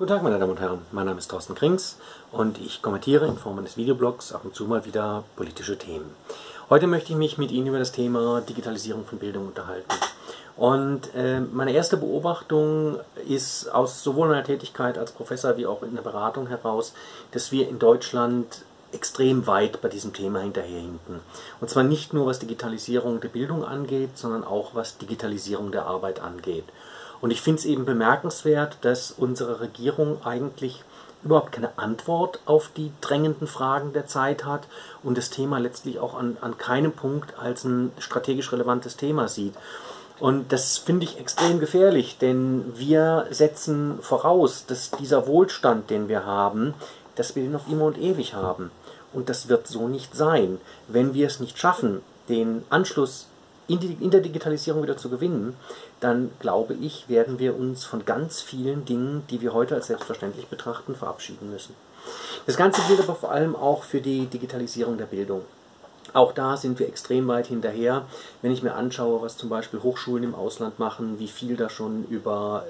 Guten Tag, meine Damen und Herren, mein Name ist Thorsten Krings und ich kommentiere in Form eines Videoblogs ab und zu mal wieder politische Themen. Heute möchte ich mich mit Ihnen über das Thema Digitalisierung von Bildung unterhalten. Und meine erste Beobachtung ist aus sowohl meiner Tätigkeit als Professor wie auch in der Beratung heraus, dass wir in Deutschland extrem weit bei diesem Thema hinterherhinken. Und zwar nicht nur was Digitalisierung der Bildung angeht, sondern auch was Digitalisierung der Arbeit angeht. Und ich finde es eben bemerkenswert, dass unsere Regierung eigentlich überhaupt keine Antwort auf die drängenden Fragen der Zeit hat und das Thema letztlich auch an keinem Punkt als ein strategisch relevantes Thema sieht. Und das finde ich extrem gefährlich, denn wir setzen voraus, dass dieser Wohlstand, den wir haben, dass wir den auf immer und ewig haben. Und das wird so nicht sein. Wenn wir es nicht schaffen, den Anschluss in der Digitalisierung wieder zu gewinnen, dann glaube ich, werden wir uns von ganz vielen Dingen, die wir heute als selbstverständlich betrachten, verabschieden müssen. Das Ganze gilt aber vor allem auch für die Digitalisierung der Bildung. Auch da sind wir extrem weit hinterher. Wenn ich mir anschaue, was zum Beispiel Hochschulen im Ausland machen, wie viel da schon über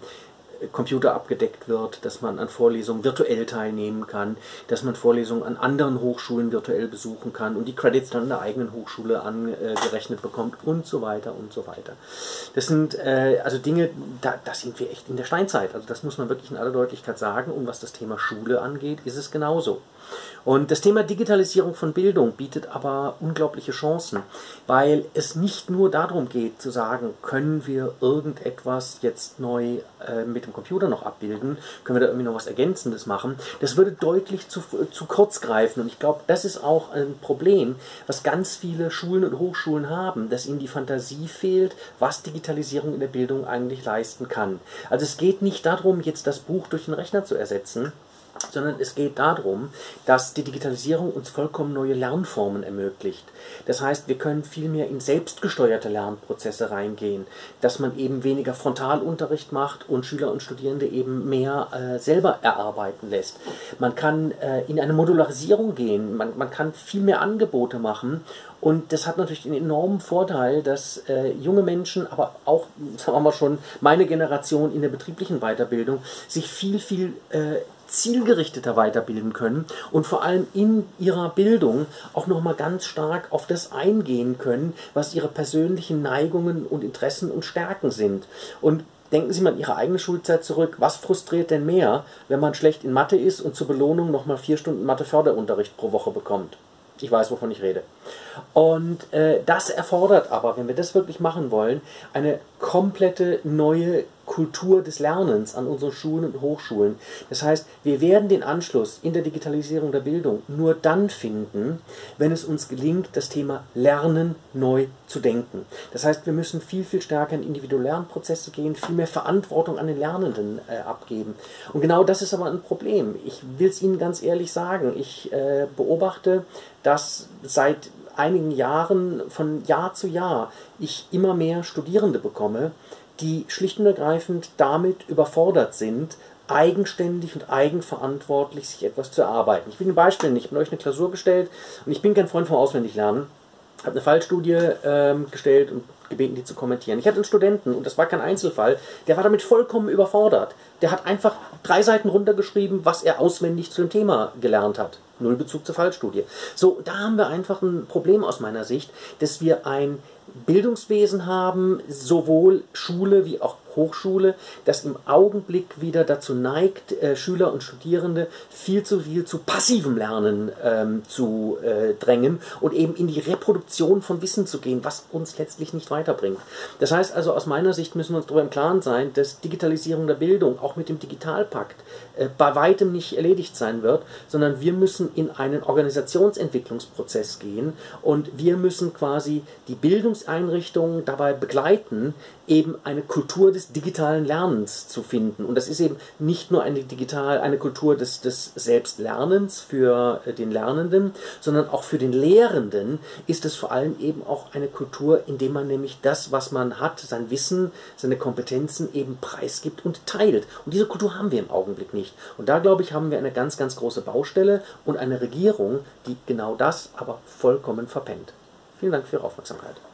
Computer abgedeckt wird, dass man an Vorlesungen virtuell teilnehmen kann, dass man Vorlesungen an anderen Hochschulen virtuell besuchen kann und die Credits dann an der eigenen Hochschule angerechnet bekommt und so weiter und so weiter. Das sind also Dinge, da sind wir echt in der Steinzeit. Also das muss man wirklich in aller Deutlichkeit sagen. Und was das Thema Schule angeht, ist es genauso. Und das Thema Digitalisierung von Bildung bietet aber unglaubliche Chancen, weil es nicht nur darum geht zu sagen, können wir irgendetwas jetzt neu mit dem Computer noch abbilden, können wir da irgendwie noch was Ergänzendes machen. Das würde deutlich zu kurz greifen und ich glaube, das ist auch ein Problem, was ganz viele Schulen und Hochschulen haben, dass ihnen die Fantasie fehlt, was Digitalisierung in der Bildung eigentlich leisten kann. Also es geht nicht darum, jetzt das Buch durch den Rechner zu ersetzen, sondern es geht darum, dass die Digitalisierung uns vollkommen neue Lernformen ermöglicht. Das heißt, wir können viel mehr in selbstgesteuerte Lernprozesse reingehen, dass man eben weniger Frontalunterricht macht und Schüler und Studierende eben mehr selber erarbeiten lässt. Man kann in eine Modularisierung gehen, man kann viel mehr Angebote machen und das hat natürlich den enormen Vorteil, dass junge Menschen, aber auch, sagen wir mal schon, meine Generation in der betrieblichen Weiterbildung, sich viel zielgerichteter weiterbilden können und vor allem in ihrer Bildung auch nochmal ganz stark auf das eingehen können, was ihre persönlichen Neigungen und Interessen und Stärken sind. Und denken Sie mal an Ihre eigene Schulzeit zurück. Was frustriert denn mehr, wenn man schlecht in Mathe ist und zur Belohnung nochmal 4 Stunden Mathe-Förderunterricht pro Woche bekommt? Ich weiß, wovon ich rede. Und das erfordert aber, wenn wir das wirklich machen wollen, eine komplette neue Kultur des Lernens an unseren Schulen und Hochschulen. Das heißt, wir werden den Anschluss in der Digitalisierung der Bildung nur dann finden, wenn es uns gelingt, das Thema Lernen neu zu denken. Das heißt, wir müssen viel stärker in individuelle Lernprozesse gehen, viel mehr Verantwortung an den Lernenden abgeben. Und genau das ist aber ein Problem. Ich will es Ihnen ganz ehrlich sagen. Ich beobachte, dass seit einigen Jahren, von Jahr zu Jahr, ich immer mehr Studierende bekomme, die schlicht und ergreifend damit überfordert sind, eigenständig und eigenverantwortlich sich etwas zu erarbeiten. Ich will ein Beispiel nennen. Ich habe euch eine Klausur gestellt und ich bin kein Freund vom Auswendiglernen. Ich habe eine Fallstudie gestellt und gebeten, die zu kommentieren. Ich hatte einen Studenten, und das war kein Einzelfall, der war damit vollkommen überfordert. Der hat einfach 3 Seiten runtergeschrieben, was er auswendig zu dem Thema gelernt hat. Null Bezug zur Fallstudie. So, da haben wir einfach ein Problem aus meiner Sicht, dass wir ein Bildungswesen haben, sowohl Schule wie auch Hochschule, das im Augenblick wieder dazu neigt, Schüler und Studierende viel zu passivem Lernen zu drängen und eben in die Reproduktion von Wissen zu gehen, was uns letztlich nicht weiterbringt. Das heißt also, aus meiner Sicht müssen wir uns darüber im Klaren sein, dass Digitalisierung der Bildung auch mit dem Digitalpakt bei weitem nicht erledigt sein wird, sondern wir müssen in einen Organisationsentwicklungsprozess gehen und wir müssen quasi die Bildungseinrichtungen dabei begleiten, eben eine Kultur des digitalen Lernens zu finden. Und das ist eben nicht nur eine Kultur des Selbstlernens für den Lernenden, sondern auch für den Lehrenden ist es vor allem eben auch eine Kultur, in der man nämlich das, was man hat, sein Wissen, seine Kompetenzen eben preisgibt und teilt. Und diese Kultur haben wir im Augenblick nicht. Und da, glaube ich, haben wir eine ganz große Baustelle und eine Regierung, die genau das aber vollkommen verpennt. Vielen Dank für Ihre Aufmerksamkeit.